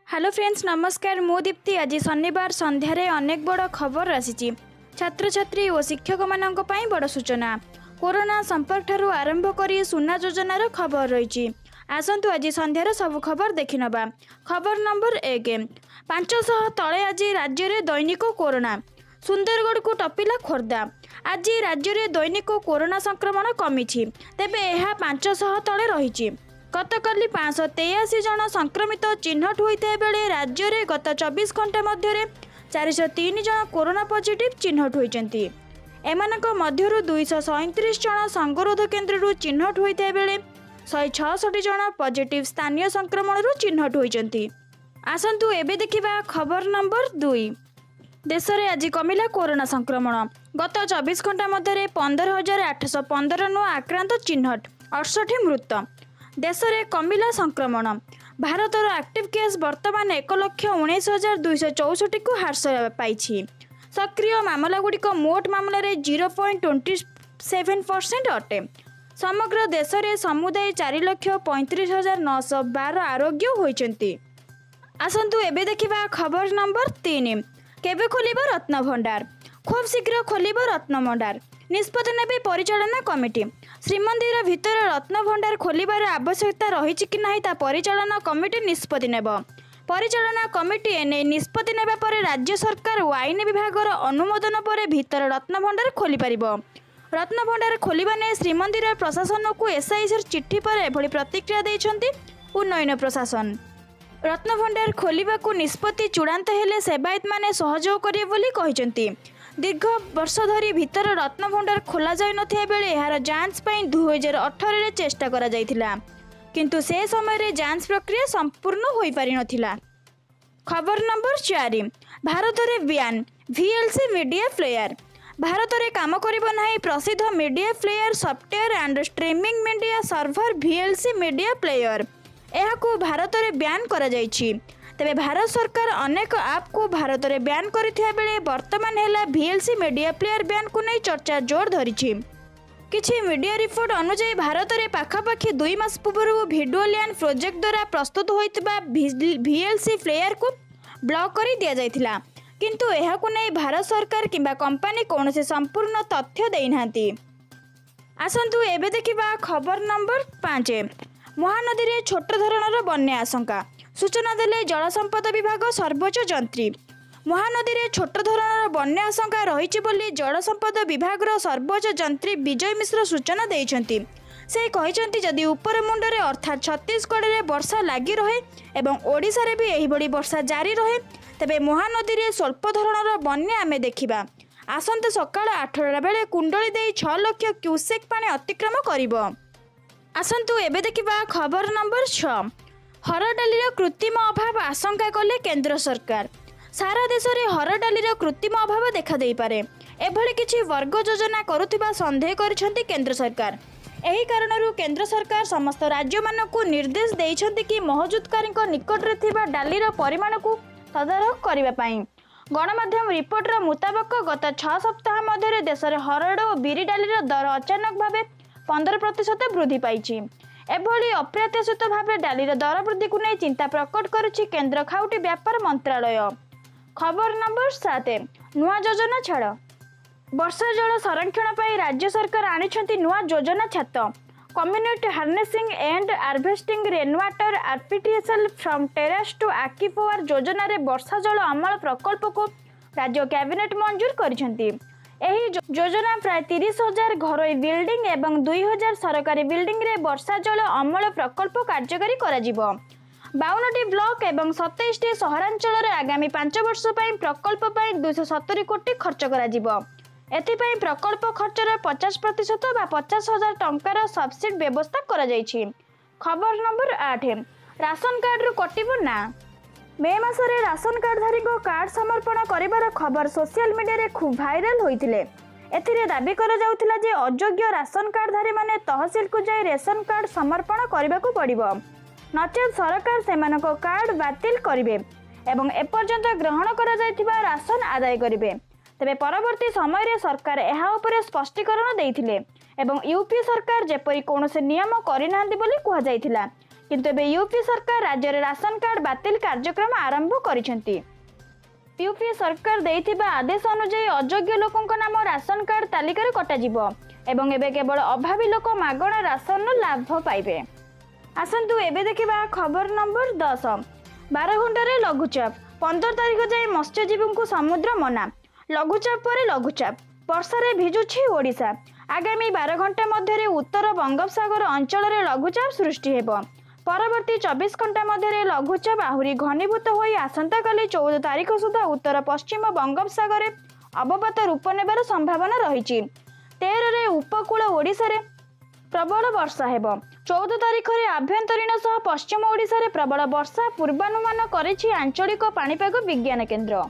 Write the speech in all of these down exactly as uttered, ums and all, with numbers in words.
Hello friends नमस्कार मु दीप्ति आज शनिवार संध्यार अनेक बड़ खबर आसी छात्र छात्री और शिक्षक मान बड़ सूचना कोरोना संपर्क ठारू आरंभ कर सुना योजनार खबर रही आसतु आज संध्यार सब खबर देखि नबा। खबर नंबर एक पांचश तले आज राज्य में दैनिक कोरोना सुंदरगढ़ को टपिला खोर्धा आज राज्य में दैनिक कोरोना संक्रमण कमी तेबे यह पांचश तले रही गतकाली पाँच तेयासी जन संक्रमित चिन्हट होता बेले राज्य में गत चौबीस घंटा मध्य चार सौ तीन जन कोरोना पॉजिटिव चिन्हट होती एमानक मध्यरु दुईश सैंतीस जन संगरोध केन्द्र चिन्हट होता बेले शहे छठी जन पॉजिटिव स्थानीय संक्रमण चिन्हट होती। आसतु एबे देखिबा खबर नंबर दुई देश में आज कमिला कोरोना संक्रमण गत चौबीस घंटा मध्य पंदर हजार आठश पंदर नुआ आक्रांत चिन्हट अड़सठ मृत देश में कमिला संक्रमण भारतर एक्टिव केस बर्तमान एक लक्ष उन्नीस हजार दुईश चौसठ को ह्रास पाई सक्रिय मामलागुड़िक मोट मामलें zero point twenty seven percent अटे समग्र देश में समुदाय चार लक्ष पैंतीस हजार नौश बार आरोग्य होती। आसतु एबे देखिबा खबर नंबर तीन केबे खोलिबो रत्न भंडार खूब शीघ्र खोलिबो रत्न भंडार निष्पत्ति नेबे परिचालना कमिटी श्रीमंदिर भितर रत्न भंडार खोलिबार आवश्यकता रही कि नहीं ता परिचालना कमिटी निष्पत्ति नेब परिचालना कमिटी एने निष्पत्ति नेबा परे राज्य सरकार और आईन विभागर अनुमोदन पर भितर रत्न भंडार खोली पारिबो। रत्न भंडार खोलिबा ने श्रीमंदिर प्रशासन को एसआईसी चिट्ठी पर एभली प्रतिक्रिया दैछंती उन्नयन प्रशासन रत्न भंडार खोलिबा को निष्पत्ति चूड़ांत हेले सेवायत माने सहयोग करिवे बोली कहिसंती। दीर्घ वर्ष धरी भितर रत्न भंडार खोला जाय नथिया बेले यार जांच पई दो हज़ार अठारह रे चेष्टा करा जायथिला किंतु से समय रे जांच प्रक्रिया संपूर्ण होई पारि नथिला। खबर नंबर चार भारत रे ब्यान वीएलसी मीडिया प्लेयर भारत में काम करिबो नाही प्रसिद्ध media player software and streaming media server VLC media player यह को भारत में ब्यान करा जायछि। तेबे भारत सरकार अनेक आप को भारत में ब्यान करथिया बेले वर्तमान हेला वीएलसी मीडिया प्लेयर ब्यान को नहीं चर्चा जोर धरिछि। किछि मीडिया रिपोर्ट अनुसार भारत में पाखापाखि दुई मास पूर्व भिडुअलियन प्रोजेक्ट द्वारा प्रस्तुत होइतबा वीएलसी प्लेयर को ब्लॉक कर दिया जायथिला किंतु यह को नहीं भारत सरकार किंबा कंपनी कौन से संपूर्ण तथ्य देइनांती। आसंतु एबे देखिबा खबर नंबर पाँच महानदी रे छोट धरणर बन्या आशंका सूचना देले जल संपद विभाग सर्वोच्च जंत्री महानदी रे छोट धरणर बन्या आशंका रही बोली जल संपद विभाग सर्वोच्च जंत्री विजय मिश्र सूचना देइछंती। से कहिसंती जदि उपर मुंडरे अर्थात छत्तीसगढ़ रे वर्षा लागी रहे एवं ओडिशा रे भी एही बड़ी वर्षा जारी रहे तेबे महानदी रे स्वल्प धरणर बन्या आमे देखिबा आसंत सकाळ आठटा बेले कुंडली देई छह लाख क्यूसेक पानी अतिक्रम करिवो। आसंतु एबे देखिबा खबर नंबर छह हरड़ डालीर कृत्रिम अभाव आशंका कले केंद्र सरकार सारा देश में हरड़ डालीर कृत्रिम अभाव देखा देई पारे एभली किछि वर्ग योजना करुथिबा संदेह करिसेंती केंद्र सरकार। एही कारणरू केंद्र सरकार समस्त राज्य मानकु निर्देश देइछंती कि मौजूदकारी निकट रे थिबा डालीर परिमाण को तदारख करिबा पई। गणमाध्यम रिपोर्टर मुताबक गत छह सप्ताह मध्य देश में हरड़ और बिरी डालीर दर अचानक भाव पंद्रह प्रतिशत वृद्धि पाई एभली अप्रत्याशित भाव डालीर दर वृद्धि को नहीं चिंता प्रकट करुछि केंद्र खाउटी व्यापार मंत्रालय। खबर नंबर सात नुआ योजना छाड़ वर्षा जल संरक्षण पर राज्य सरकार आनिछंती नुआ योजना छात community harnessing and harvesting rain water artificial from terrace to aquifer योजना रे वर्षा जल अमल प्रकल्प को राज्य कैबिनेट मंजूर करिछंती। एही योजना प्राय तीस हजार घरोई बिल्डिंग एवं दुई हजार सरकारी बिल्डिंग रे वर्षा जल अमल प्रकल्प कार्यकारी कराजिबो। बावनटी ब्लॉक एवं सत्ताईस टी सहरांचल रे आगामी पांच वर्ष पई प्रकल्प पई दो सौ सत्तर कोटी खर्च कराजिबो। एथिपाई प्रकल्प खर्चर पचास प्रतिशत बा पचास हजार टंकार सब्सिडी व्यवस्था करा जायछि। खबर नंबर आठ राशन कार्ड रु कटिबो ना मे मासरे राशन कार्डधारी को कार्ड समर्पण करिबार खबर सोशल मीडिया रे खूब भाइराल होइथिले। एथिरे दाबी करा जाउथिला जे अयोग्य राशन कार्डधारी माने तहसील को जाई रेशन कार्ड समर्पण करिबाकू पड़िबो नचेत सरकार सेमानको कार्ड बातिल करिवे एवं एपर्यंत ग्रहण करा जायथिबा राशन आदाय करिवे। तेबे परवर्ती समय रे सरकार एहा उपरे स्पष्टीकरण देइथिले एवं यूपी सरकार जेपरि कोनोसे नियम करिनांती बोली कुहा जायथिला किंतु एबे यूपी सरकार राज्य में राशन कार्ड बातिल कार्यक्रम आरंभ करिसेंती। यूपी सरकार देइथिबा आदेश अनुसार अयोग्य लोकंक नाम राशन कार्ड तालिकार कटाजिबो एवं एबे केवल अभावी लोक मागणा राशन लाभ पाइबे। आसंतु एबे देखिबा खबर नंबर दस। बारह घंटे लघुचाप पंद्रह तारिख जाए मत्स्यजीवी को समुद्र मना। लघुचाप पर लघुचाप वर्षा भिजुछि ओडिशा। आगामी बारह घंटा मध्य उत्तर बंगोपसागर अंचल में लघुचाप सृष्टि हेब। परवर्ती चौबीस घंटा मध्य लघुचाप आहुरी घनीभूत हो आसंता काली चौदह तारिख सुधा उत्तर पश्चिम बंगोपसागर अवपात रूप नेबार संभावना रही। तेरह उपकूल ओडिशा रे प्रबल वर्षा हेब। चौदह तारिख में आभ्यंतरीण सह पश्चिम ओडिशा रे प्रबल वर्षा पूर्वानुमान करिछि आंचलिक पाणीपाग विज्ञान केन्द्र।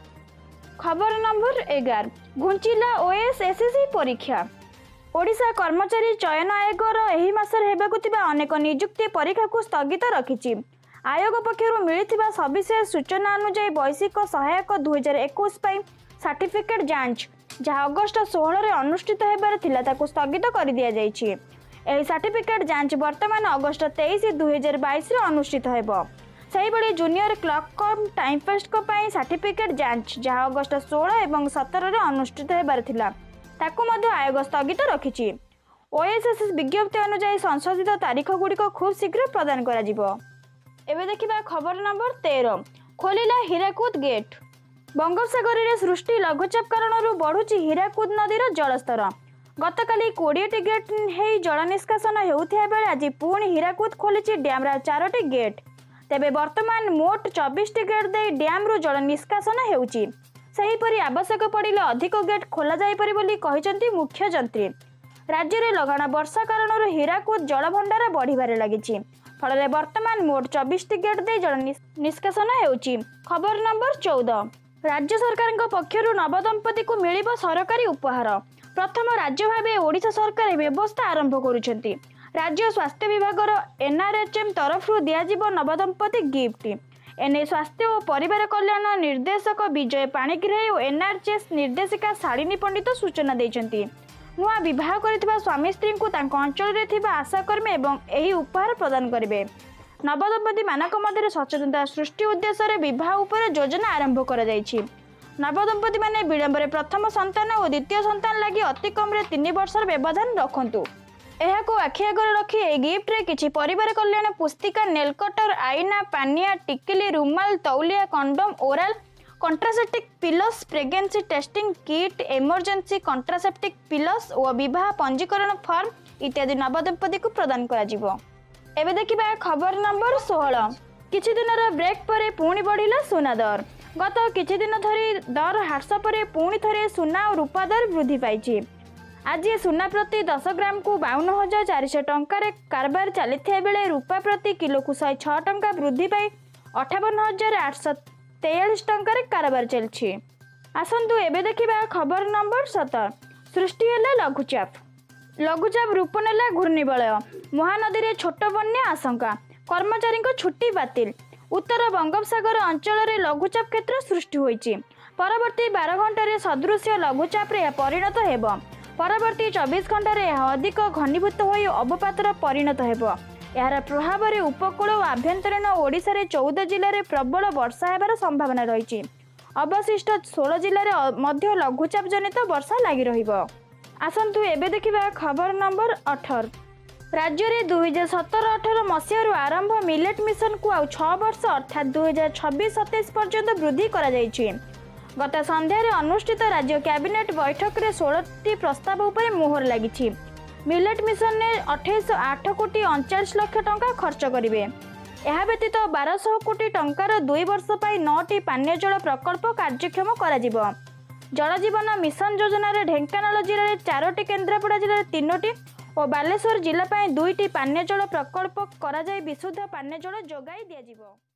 खबर नंबर एगार। घुंचिला ओएसएससी परीक्षा। ओडिशा कर्मचारी चयन आयोगर एही मासर हेबाकु थिबा अनेक नियुक्ति परीक्षा को स्थगित रखिछि। आयोग पक्षरु मिलिथिबा सविशेष सूचना अनुसार वैश्विक सहायक दुई हजार इक्कीस पई सर्टिफिकेट जांच जहाँ अगस्ट सोलह रे अनुष्ठित हेबार थिला ताकु स्थगित कर दिया जाइछि। एही सर्टिफिकेट जांच वर्तमान अगस्ट तेईस दुई हजार बाईस रे अनुष्ठित हेबो। सेहिबळी जूनियर क्लर्क कम टाइमपास्ट को पई सर्टिफिकेट जांच जहाँ अगस्ट सोलह एवं सत्रह रे अनुष्ठित हेबार थिला ताकु मध्य आयोग स्थगित रखिछि। ओएसएससी विज्ञप्ति अनुसार संशोधित तारीख गुड़िक खूब शीघ्र प्रदान करा जिवो। एबे देखिबा खबर नंबर तेरह। खोलिला हीराकुद गेट। बंगोपसागर रे सृष्टि लघुचाप कारणरू बढ़ुछि हीराकुद नदीर जलस्तर। गतकाली बीस टी गेट हेई जल निष्कासन हेउथिया बेले आज पुणी हीराकुद खोलिछि डैम रा चारोटी गेट। तेबे वर्तमान मोट चौबीस टी गेट दे डैम रु जल निष्कासन हेउछि। सेहीपरि आवश्यक पड़िले अधिक गेट खोला जाय पारि बोली कहिसंती मुख्य जंत्री। राज्य में लगाण वर्षा कारण हीराकुद जल भंडार बढ़िबारे लागिछि। फल वर्तमान मोट चौबीस टी गेट दे जल निष्कासन हेउछि। खबर नंबर चौदह। राज्य सरकार पक्षरु नवदंपति को मिलिबो सरकारी उपहार। प्रथम राज्य भावे ओडिशा सरकार व्यवस्था आरंभ करुछंती। राज्य स्वास्थ्य विभाग एनआरएचएम तरफ दियाजिबो नवदंपति गिफ्ट। एने स्वास्थ्य और परिवार कल्याण निर्देशक विजय पाणिग्राही और एनआरएचएस निर्देशिका शालिनी पंडित सूचना देइछंती। नुआ विवाह करथिबा स्वामी स्त्री को तांको अंचल रे थिबा आशाकर्मी एवं एही उपहार प्रदान करिवे। नवदंपति मानक मध्य सचेतनता सृष्टि उद्देश्य रे विवाह उपर योजना आरंभ करा जायछि। नवदंपति माने विलंबरे प्रथम संतान और द्वितीय संतान लगी अति कम रे तीन वर्षर व्यवधान रखंतु। एहाको आखि आगर रखी ए गिफ्ट रे किछि परिवार कल्याण पुस्तिका नेल कटर आईना पानिया टिकिली रुमाल तौलिया condom oral contraceptive pills pregnancy testing kit emergency contraceptive pills और विवाह पंजीकरण फॉर्म इत्यादि नवदंपति को प्रदान करा जिवो। एबे देखिबा खबर नंबर सोलह। किछि दिनर ब्रेक परे पुणी बढ़िला सुना दर। गत किछि दिन धरी दर ह्रास परे पुणी थरे सुना और रूपा दर वृद्धि पाइछि। आज सुना प्रति दस ग्राम को बावन हजार चार सौ टंकार कारबार चली बेले रूपा प्रति किलो को शहे छह टंका वृद्धि पाई अठावन हजार आठ सौ तेयालीस टंकार कारबार चलछि। आसंतु एबे देखिबा खबर नंबर सतर। सृष्टि हेला लघुचाप। लघुचाप रूप नेला घूर्णिबलय। महानदी रे छोट बन्या आशंका। कर्मचारी छुट्टी बातिल। उत्तर बंगोपसागर अंचल रे लघुचाप क्षेत्र सृष्टि होइछि। परवर्ती बारह घंटे सदृश्य लघुचाप रे परिणत हेब। परवर्ती चौबीस घंटे अधिक घनीभूत हो अवपातर परिणत हेब। यार प्रभाव में उपकूल और आभ्यंतरीण ओडिशा रे चौदह जिले में प्रबल वर्षा हेबार संभावना रही। अवशिष्ट सोलह जिले में मध्य लघुचाप जनित वर्षा लगी रहिबो। आसंतु एबे देखिबा खबर नंबर अठारह। राज्य में दुई हजार सतर अठर मसीह आरंभ मिलेट मिशन को आउ छह वर्ष अर्थात दुई हजार छब्बीस सतैश पर्यंत वृद्धि करा जायछि। गत संध्यारे अनुष्ठित राज्य कैबिनेट बैठक रे सोलह टी प्रस्ताव उपर मोहर लगी। मिलेट मिशन ने अठाईस आठ कोटी अड़चाश लाख टंका खर्च करेंगे। यह व्यतीत बारह कोटी टंकार दुई वर्ष पर नौ टी पानीय जल प्रकल्प कार्यक्षम करा जिवो। जल जीवन मिशन योजना रे ढेंकानाल जिले में चारोटी केन्द्रापड़ा जिले में तीनोटी और बालेश्वर जिला दुईटी पानीय जल प्रकल्प करा जाय विशुद्ध पानीय जल जोगाई दिया जिवो।